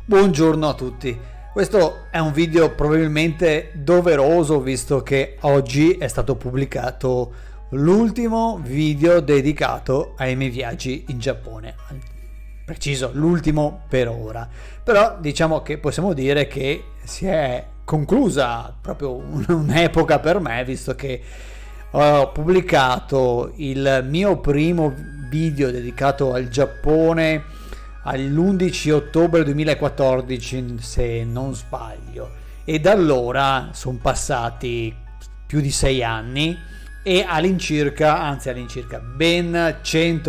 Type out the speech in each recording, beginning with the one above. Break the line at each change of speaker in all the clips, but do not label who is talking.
Buongiorno a tutti, questo è un video probabilmente doveroso visto che oggi è stato pubblicato l'ultimo video dedicato ai miei viaggi in Giappone, preciso l'ultimo per ora, però diciamo che possiamo dire che si è conclusa proprio un'epoca per me, visto che ho pubblicato il mio primo video dedicato al Giappone all'11 ottobre 2014, se non sbaglio, e da allora sono passati più di 6 anni e all'incirca ben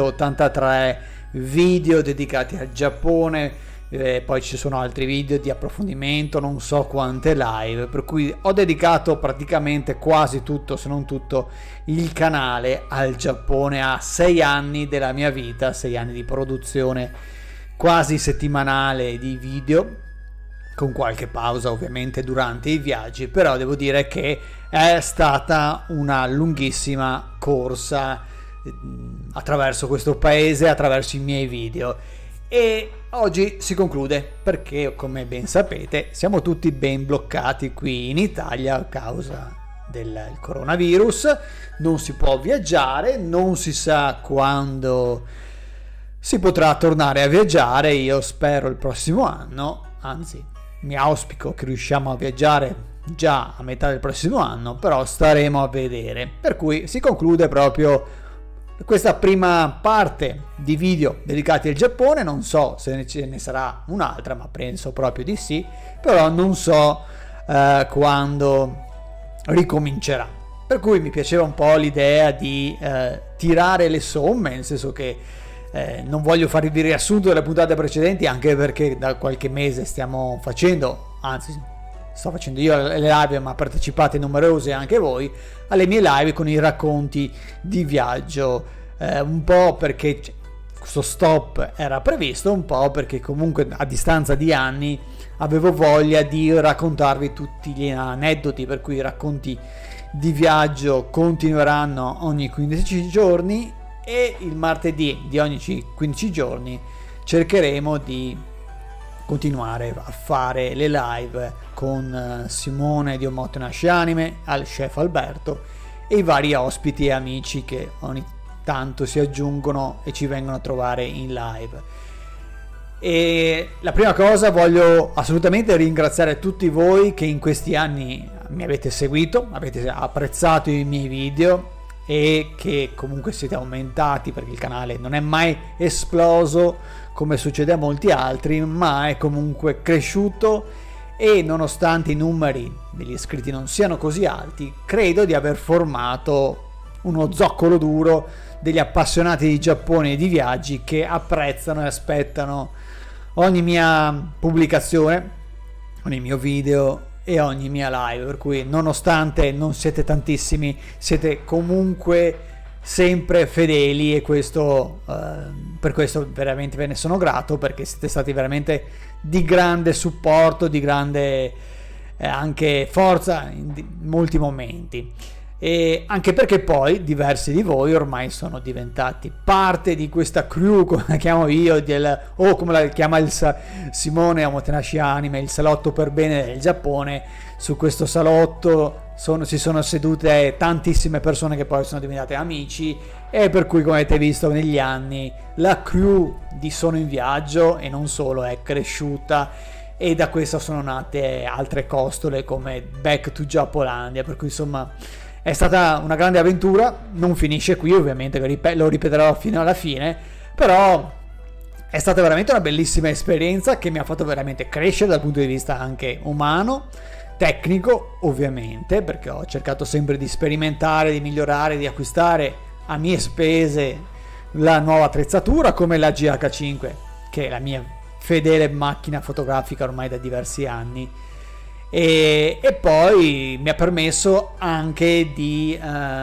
183 video dedicati al Giappone, poi ci sono altri video di approfondimento, non so quante live, per cui ho dedicato praticamente quasi tutto, se non tutto, il canale al Giappone, a 6 anni della mia vita, 6 anni di produzione quasi settimanale di video, con qualche pausa ovviamente durante i viaggi, però devo dire che è stata una lunghissima corsa attraverso questo paese, attraverso i miei video, e oggi si conclude perché, come ben sapete, siamo tutti ben bloccati qui in Italia a causa del coronavirus, non si può viaggiare, non si sa quando si potrà tornare a viaggiare. Io spero il prossimo anno, anzi mi auspico che riusciamo a viaggiare già a metà del prossimo anno, però staremo a vedere, per cui si conclude proprio questa prima parte di video dedicati al Giappone. Non so se ce ne sarà un'altra, ma penso proprio di sì, però non so quando ricomincerà, per cui mi piaceva un po' l'idea di tirare le somme, nel senso che non voglio fare il riassunto delle puntate precedenti, anche perché da qualche mese stiamo facendo, anzi sto facendo io le live, ma partecipate numerose anche voi alle mie live con i racconti di viaggio, un po' perché questo stop era previsto, un po' perché comunque a distanza di anni avevo voglia di raccontarvi tutti gli aneddoti, per cui i racconti di viaggio continueranno ogni 15 giorni e il martedì di ogni 15 giorni cercheremo di continuare a fare le live con Simone di Omotenashi Anime, al chef Alberto e i vari ospiti e amici che ogni tanto si aggiungono e ci vengono a trovare in live. E la prima cosa, voglio assolutamente ringraziare tutti voi che in questi anni mi avete seguito, avete apprezzato i miei video e che comunque siete aumentati, perché il canale non è mai esploso come succede a molti altri, ma è comunque cresciuto, e nonostante i numeri degli iscritti non siano così alti, credo di aver formato uno zoccolo duro degli appassionati di Giappone e di viaggi che apprezzano e aspettano ogni mia pubblicazione, ogni mio video e ogni mia live, per cui nonostante non siete tantissimi, siete comunque sempre fedeli, e questo per questo veramente ve ne sono grato, perché siete stati veramente di grande supporto, di grande anche forza in molti momenti, e anche perché poi diversi di voi ormai sono diventati parte di questa crew, come la chiamo io, o come la chiama Simone Omotenashi Anime, il salotto per bene del Giappone. Su questo salotto si sono sedute tantissime persone che poi sono diventate amici, e per cui, come avete visto negli anni, la crew di Sono in Viaggio e non solo è cresciuta, e da questo sono nate altre costole come Back to Giappolandia, per cui insomma è stata una grande avventura. Non finisce qui ovviamente, lo ripeterò fino alla fine, però è stata veramente una bellissima esperienza che mi ha fatto veramente crescere dal punto di vista anche umano, tecnico ovviamente, perché ho cercato sempre di sperimentare, di migliorare, di acquistare a mie spese la nuova attrezzatura, come la GH5, che è la mia fedele macchina fotografica ormai da diversi anni. E poi mi ha permesso anche di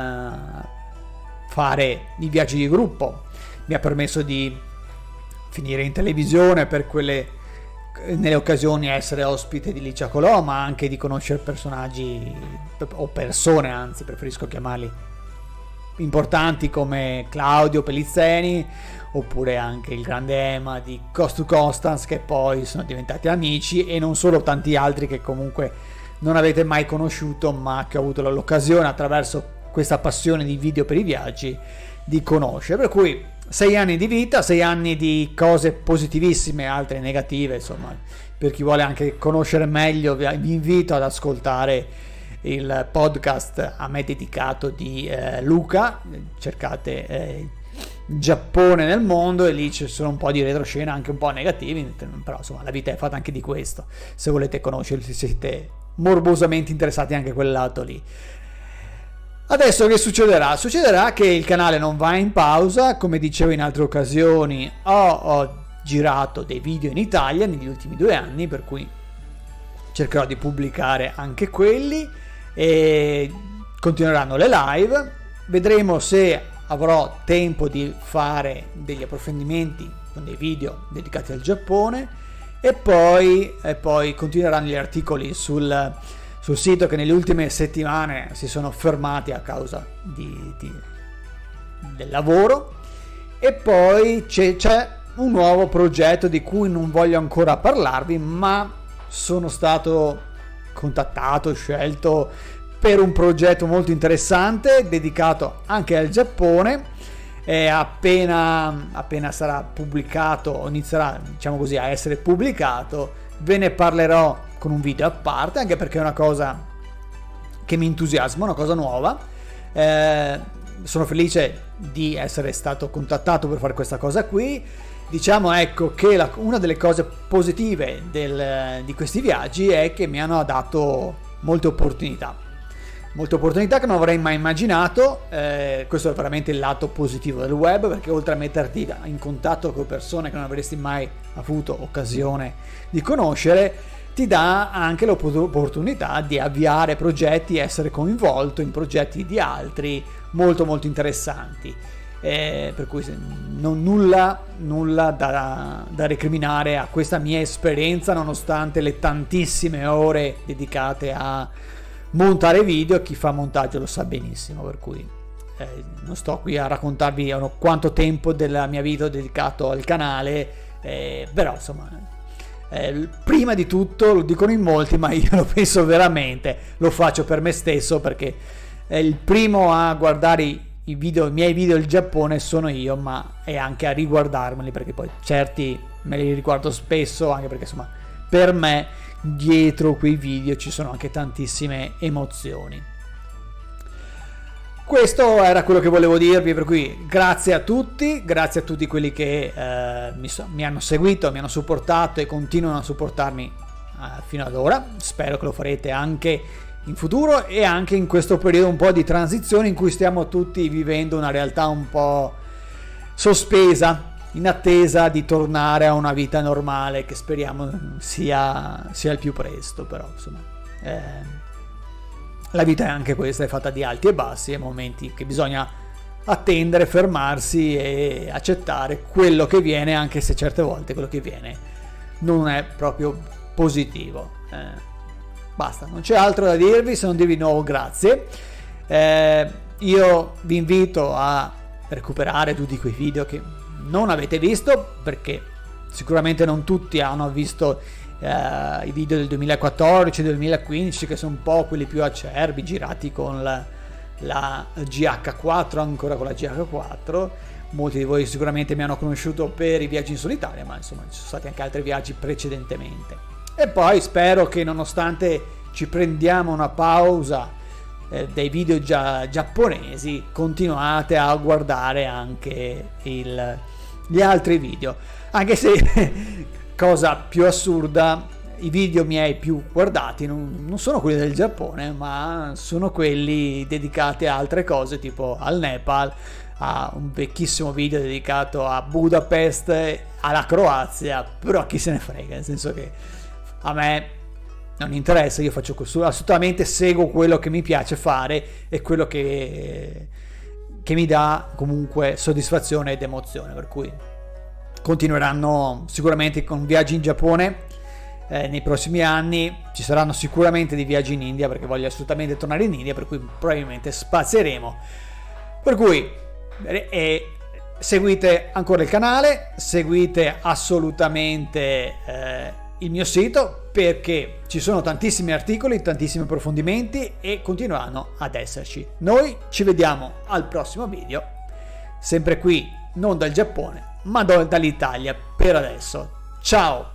fare i viaggi di gruppo, mi ha permesso di finire in televisione, per nelle occasioni essere ospite di Licia Colò, ma anche di conoscere personaggi o persone, anzi preferisco chiamarli importanti come Claudio Pellizzeni, oppure anche il grande Ema di Coast to Constance, che poi sono diventati amici, e non solo tanti altri che comunque non avete mai conosciuto, ma che ho avuto l'occasione attraverso questa passione di video per i viaggi di conoscere. Per cui 6 anni di vita, 6 anni di cose positivissime, altre negative, insomma. Per chi vuole anche conoscere meglio, vi invito ad ascoltare il podcast a me dedicato di Luca. Cercate Giappone nel mondo, e lì ci sono un po' di retroscena, anche un po' negativi, però insomma la vita è fatta anche di questo, se volete conoscere, se siete morbosamente interessati anche a quel lato lì. Adesso che succederà? Succederà che il canale non va in pausa. Come dicevo in altre occasioni, ho girato dei video in Italia negli ultimi 2 anni, per cui cercherò di pubblicare anche quelli, e continueranno le live. Vedremo se avrò tempo di fare degli approfondimenti con dei video dedicati al Giappone, e poi continueranno gli articoli sul sito, che nelle ultime settimane si sono fermati a causa del lavoro. E poi c'è un nuovo progetto di cui non voglio ancora parlarvi, ma sono stato contattato, scelto per un progetto molto interessante dedicato anche al Giappone. E appena sarà pubblicato, o inizierà, diciamo così, a essere pubblicato, ve ne parlerò con un video a parte, anche perché è una cosa che mi entusiasma, una cosa nuova. Sono felice di essere stato contattato per fare questa cosa qui. Diciamo, ecco, che una delle cose positive di questi viaggi è che mi hanno dato molte opportunità che non avrei mai immaginato. Questo è veramente il lato positivo del web, perché oltre a metterti in contatto con persone che non avresti mai avuto occasione di conoscere, ti dà anche l'opportunità di avviare progetti, essere coinvolto in progetti di altri molto molto interessanti. Per cui nulla da recriminare a questa mia esperienza, nonostante le tantissime ore dedicate a montare video. Chi fa montaggio lo sa benissimo, per cui non sto qui a raccontarvi quanto tempo della mia vita ho dedicato al canale, però insomma, prima di tutto, lo dicono in molti, ma io lo penso veramente, lo faccio per me stesso, perché il primo a guardare i miei video del Giappone sono io, ma è anche a riguardarmeli, perché poi certi me li riguardo spesso, anche perché insomma per me dietro quei video ci sono anche tantissime emozioni. Questo era quello che volevo dirvi, per cui grazie a tutti quelli che mi hanno seguito, mi hanno supportato e continuano a supportarmi fino ad ora. Spero che lo farete anche in futuro, e anche in questo periodo un po' di transizione in cui stiamo tutti vivendo una realtà un po' sospesa, in attesa di tornare a una vita normale, che speriamo sia il più presto. Però insomma, la vita è anche questa, è fatta di alti e bassi, e momenti che bisogna attendere, fermarsi e accettare quello che viene, anche se certe volte quello che viene non è proprio positivo. Basta, non c'è altro da dirvi, se non dirvi di nuovo grazie. I vi invito a recuperare tutti quei video che non avete visto, perché sicuramente non tutti hanno visto i video del 2014 e del 2015, che sono un po' quelli più acerbi, girati con la GH4, ancora con la GH4. Molti di voi sicuramente mi hanno conosciuto per i viaggi in solitaria, ma insomma ci sono stati anche altri viaggi precedentemente. E poi spero che, nonostante ci prendiamo una pausa dei video giapponesi, continuate a guardare anche gli altri video, anche se cosa più assurda, i video miei più guardati non sono quelli del Giappone, ma sono quelli dedicati a altre cose, tipo al Nepal, a un vecchissimo video dedicato a Budapest, alla Croazia. Però chi se ne frega, nel senso che a me non interessa, io faccio assolutamente, seguo quello che mi piace fare e quello che mi dà comunque soddisfazione ed emozione, per cui continueranno sicuramente con viaggi in Giappone nei prossimi anni. Ci saranno sicuramente dei viaggi in India, perché voglio assolutamente tornare in India, per cui probabilmente spazieremo. Per cui seguite ancora il canale, seguite assolutamente il mio sito, perché ci sono tantissimi articoli, tantissimi approfondimenti e continueranno ad esserci. Noi ci vediamo al prossimo video, sempre qui, non dal Giappone, ma dall'Italia per adesso. Ciao!